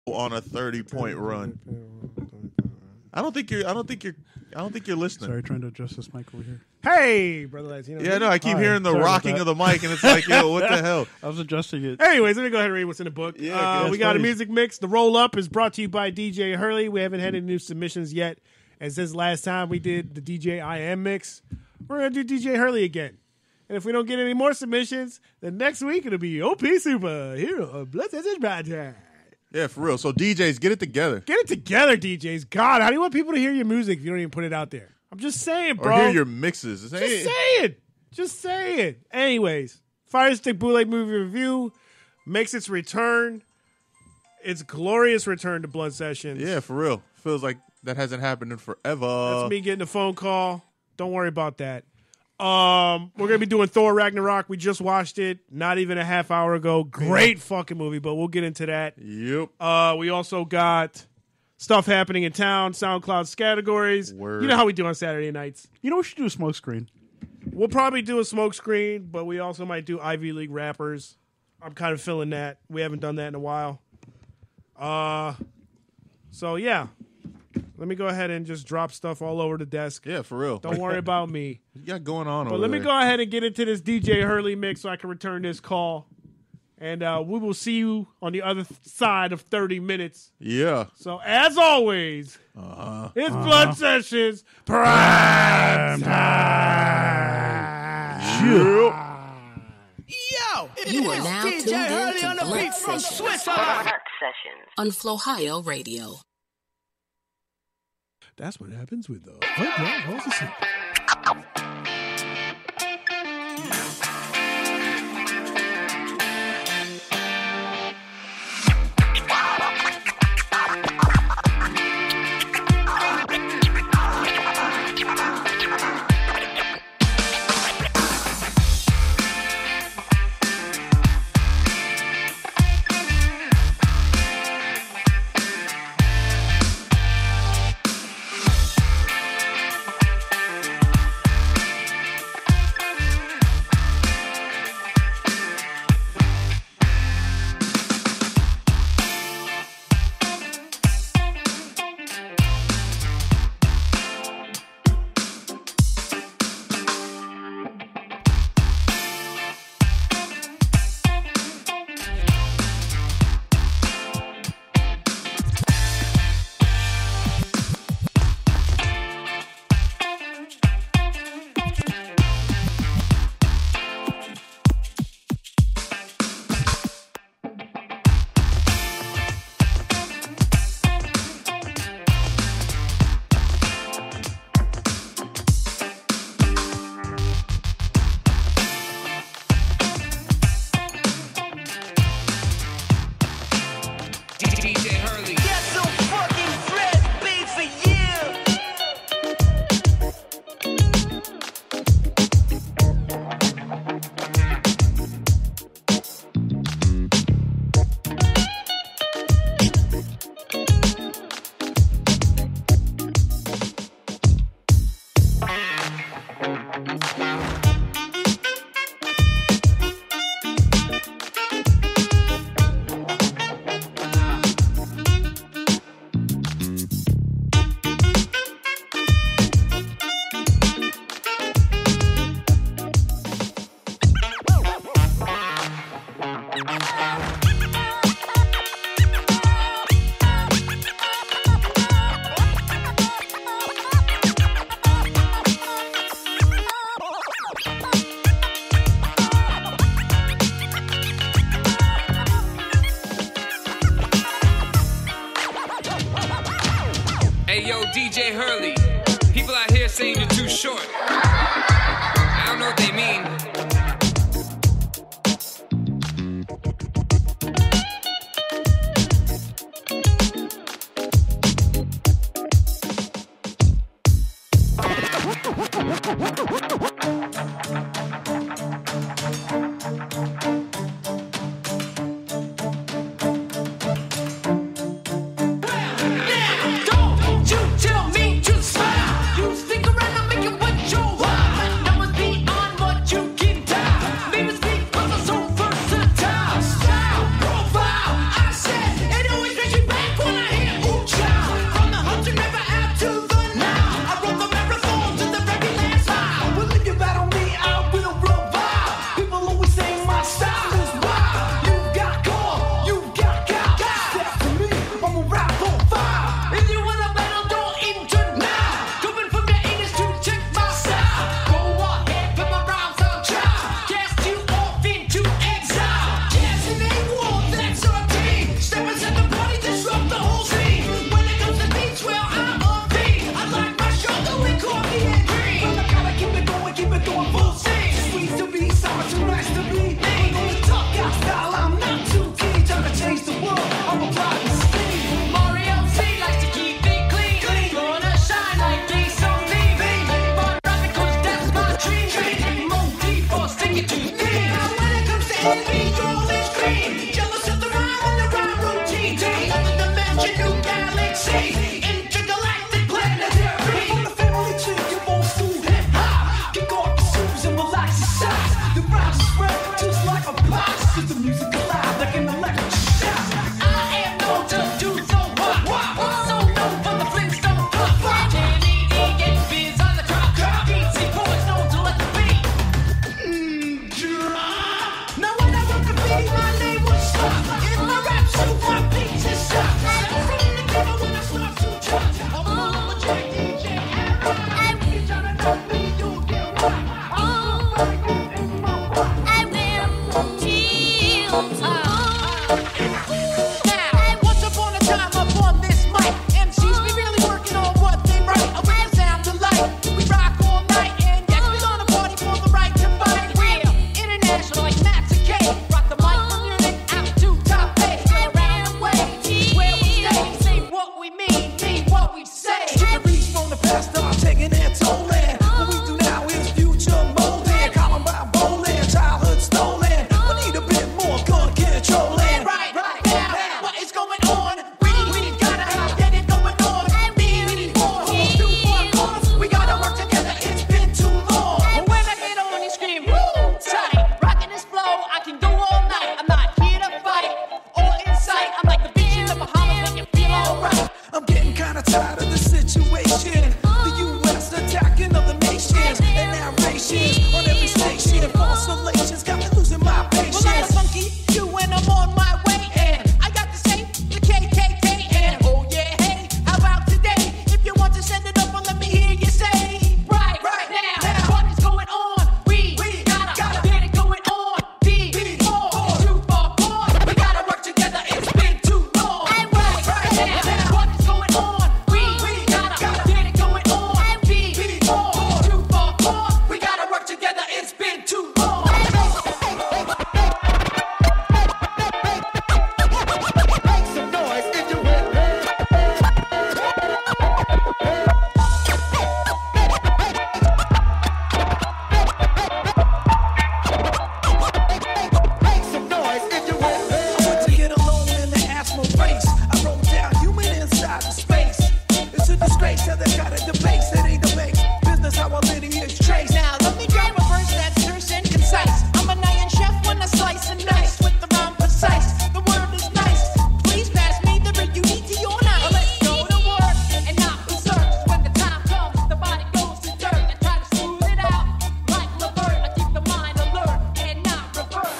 on a 30-point run. I don't think you're listening. Sorry, trying to adjust this mic over here. Hey, brother Latino. Yeah, no, I keep hearing the rocking of the mic, and it's like, yo, what the hell? I was adjusting it. Anyways, let me go ahead and read what's in the book. Yeah, we got a music mix. The Roll Up is brought to you by DJ Hurley. We haven't had any new submissions yet. And since last time we did the DJ IM mix, we're going to do DJ Hurley again. And if we don't get any more submissions, then next week it'll be OP Super Hero Blood Sessions Project. Yeah, for real. So DJs, get it together. Get it together, DJs. God, how do you want people to hear your music if you don't even put it out there? I'm just saying, bro. Or hear your mixes. Just say it. Anyways, Fire Stick Bootleg Movie Review makes its return. Its glorious return to Blood Sessions. Yeah, for real. Feels like that hasn't happened in forever. That's me getting a phone call. Don't worry about that. We're going to be doing Thor Ragnarok. We just watched it not even a half hour ago. Great fucking movie, but we'll get into that. Yep. We also got stuff happening in town, SoundCloud categories. Word. You know how we do on Saturday nights. You know, we should do a smoke screen. We'll probably do a smoke screen, but we also might do Ivy League rappers. I'm kind of feeling that. We haven't done that in a while. So, yeah. Let me go ahead and just drop stuff all over the desk. Yeah, for real. Don't worry about me. What you got going on But over let me there? go ahead and get into this DJ Hurley mix so I can return this call. And we will see you on the other side of 30 minutes. Yeah. So, as always, it's Blood Sessions Prime Time. Yo, You are now tuned DJ in Hurley to on the Blood beat from Sessions. Switzerland. on Flowhio Radio. That's what happens with the DJ Hurley. Get some fucking fresh beat for Hey yo, DJ Hurley. People out here saying you're too short. I don't know what they mean. Don't you tell me to smile. You stick around and make it what you want. kinda tired of the situation. The U.S. attacking other nations and narrations on every station. False relations got me losing my patience. Well, I'm funky, you and I'm on my way. And I got to say the KKK. And oh yeah, hey, how about today? If you want to send it up, let me hear you say. Right now, what is going on? We gotta get it going on. D4, true for boy. We gotta work together. It's been too long. And right now, what is going on? We gotta get it going on. D4, true for boy. We gotta work together. It's been too long. I went to get alone in the asthma race. I wrote down human inside the space. It's a disgrace how they got a debate. That ain't the make business how our lineage trace. Now let me try reverse that terse and concise. I'm an iron chef when I slice and dice with the rhyme precise. The word is nice. Please pass me the rig. You need to your night. Let's go to work and not berserk. When the time comes, the body goes to dirt. I try to smooth it out like Levert. I keep the mind alert and not reverse.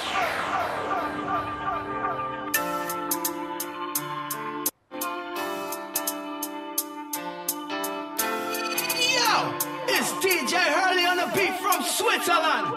Yo, it's DJ Hurley on the beat from Switzerland.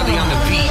Hurley on the beat.